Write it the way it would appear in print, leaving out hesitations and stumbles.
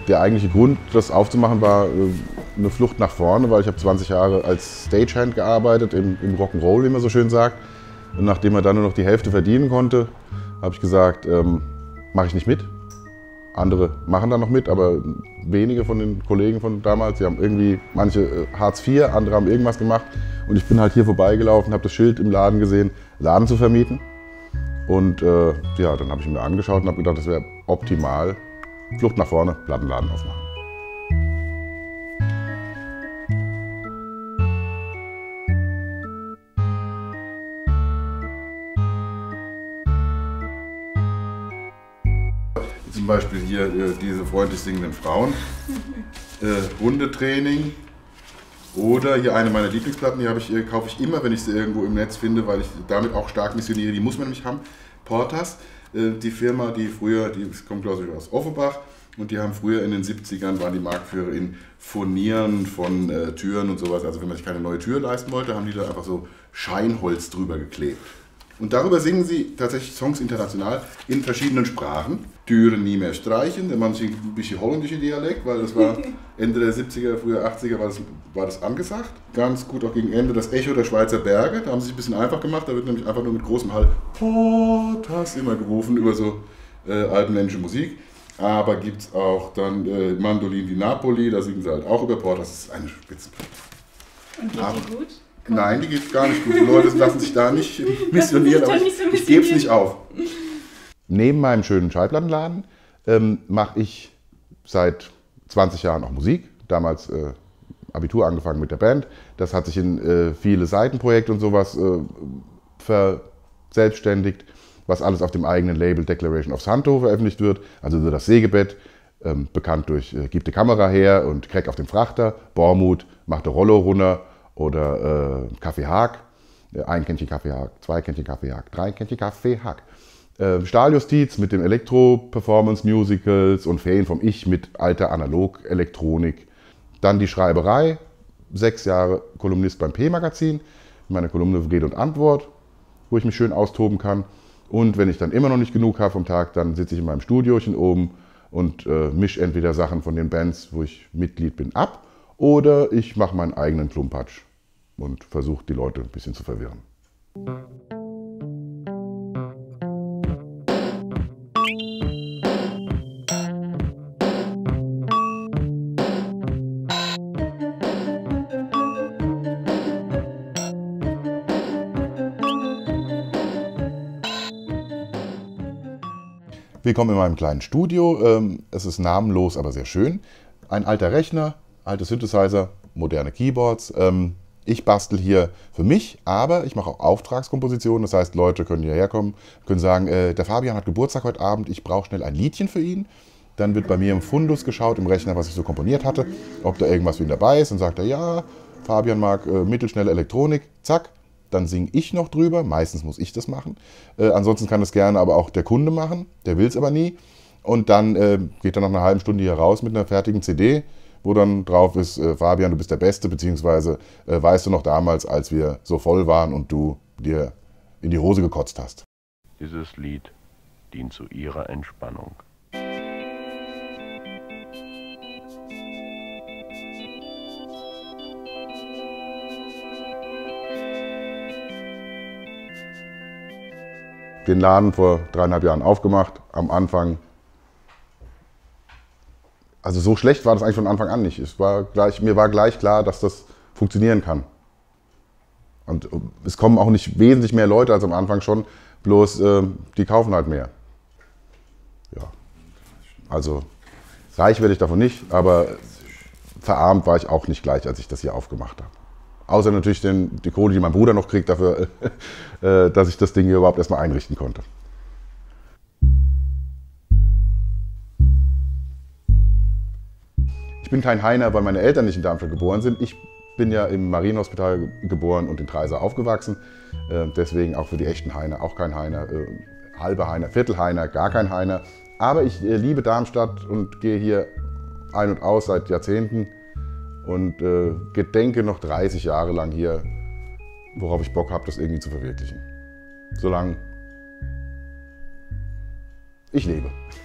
Der eigentliche Grund, das aufzumachen, war eine Flucht nach vorne, weil ich habe 20 Jahre als Stagehand gearbeitet, im Rock'n'Roll, wie man so schön sagt. Und nachdem man dann nur noch die Hälfte verdienen konnte, habe ich gesagt, mache ich nicht mit. Andere machen da noch mit, aber wenige von den Kollegen von damals, die haben irgendwie, manche Hartz IV, andere haben irgendwas gemacht. Und ich bin halt hier vorbeigelaufen, habe das Schild im Laden gesehen, Laden zu vermieten. Und ja, dann habe ich mir angeschaut und habe gedacht, das wäre optimal. Flucht nach vorne, Plattenladen aufmachen. Zum Beispiel hier diese freundlich singenden Frauen, Hundetraining oder hier eine meiner Lieblingsplatten, die kaufe ich immer, wenn ich sie irgendwo im Netz finde, weil ich damit auch stark missioniere, die muss man nämlich haben, Portas, die Firma, die kommt glaube ich aus Offenbach und die haben früher in den 70ern, waren die Marktführer in Furnieren von Türen und sowas, also wenn man sich keine neue Tür leisten wollte, haben die da einfach so Scheinholz drüber geklebt. Und darüber singen sie tatsächlich Songs international in verschiedenen Sprachen. Türen nie mehr streichen, man singt ein bisschen holländische Dialekt, weil das war Ende der 70er, früher 80er war das angesagt. Ganz gut auch gegen Ende das Echo der Schweizer Berge, da haben sie sich ein bisschen einfach gemacht, da wird nämlich einfach nur mit großem Hall Portas immer gerufen über so alpenländische Musik. Aber gibt es auch dann Mandolin di Napoli, da singen sie halt auch über Portas, das ist eine Spitzenplatte. Und geht die gut? Nein, die geht gar nicht gut. Die Leute lassen sich da nicht missionieren, aber ich gebe es nicht auf. Neben meinem schönen Schallplattenladen mache ich seit 20 Jahren auch Musik. Damals Abitur angefangen mit der Band. Das hat sich in viele Seitenprojekte und sowas verselbstständigt, was alles auf dem eigenen Label Declaration of Santo veröffentlicht wird. Also so das Sägebett, bekannt durch Gib die Kamera her und Crack auf dem Frachter, Bormut, Mach de Rollo runter. Oder Kaffee Haag, ein Kännchen Kaffee Haag, zwei Kännchen Kaffee Haag, drei Kännchen Kaffee Haag. Stahljustiz mit dem Elektro-Performance-Musicals und Ferien vom Ich mit alter Analog-Elektronik. Dann die Schreiberei, 6 Jahre Kolumnist beim P-Magazin, meine Kolumne Rede und Antwort, wo ich mich schön austoben kann. Und wenn ich dann immer noch nicht genug habe vom Tag, dann sitze ich in meinem Studiochen oben und mische entweder Sachen von den Bands, wo ich Mitglied bin, ab. Oder ich mache meinen eigenen Klumpatsch und versuche die Leute ein bisschen zu verwirren. Willkommen in meinem kleinen Studio. Es ist namenlos, aber sehr schön. Ein alter Rechner. Alte Synthesizer, moderne Keyboards. Ich bastel hier für mich, aber ich mache auch Auftragskompositionen. Das heißt, Leute können hierher kommen, können sagen, der Fabian hat Geburtstag heute Abend, ich brauche schnell ein Liedchen für ihn. Dann wird bei mir im Fundus geschaut, im Rechner, was ich so komponiert hatte, ob da irgendwas für ihn dabei ist. Dann sagt er, ja, Fabian mag mittelschnelle Elektronik, zack. Dann singe ich noch drüber, meistens muss ich das machen. Ansonsten kann es gerne aber auch der Kunde machen, der will es aber nie. Und dann geht er nach einer halben Stunde hier raus mit einer fertigen CD, wo dann drauf ist, Fabian, du bist der Beste, beziehungsweise weißt du noch damals, als wir so voll waren und du dir in die Hose gekotzt hast. Dieses Lied dient zu ihrer Entspannung. Den Laden vor 3,5 Jahren aufgemacht, am Anfang. Also so schlecht war das eigentlich von Anfang an nicht. Mir war gleich klar, dass das funktionieren kann. Und es kommen auch nicht wesentlich mehr Leute als am Anfang schon, bloß die kaufen halt mehr. Ja. Also reich werde ich davon nicht, aber verarmt war ich auch nicht gleich, als ich das hier aufgemacht habe. Außer natürlich die Kohle, die mein Bruder noch kriegt dafür, dass ich das Ding hier überhaupt erstmal einrichten konnte. Ich bin kein Heiner, weil meine Eltern nicht in Darmstadt geboren sind. Ich bin ja im Marienhospital geboren und in Treisa aufgewachsen. Deswegen auch für die echten Heiner auch kein Heiner. Halber Heiner, Viertel Heiner, gar kein Heiner. Aber ich liebe Darmstadt und gehe hier ein und aus seit Jahrzehnten und gedenke noch 30 Jahre lang hier, worauf ich Bock habe, das irgendwie zu verwirklichen. Solange ich lebe.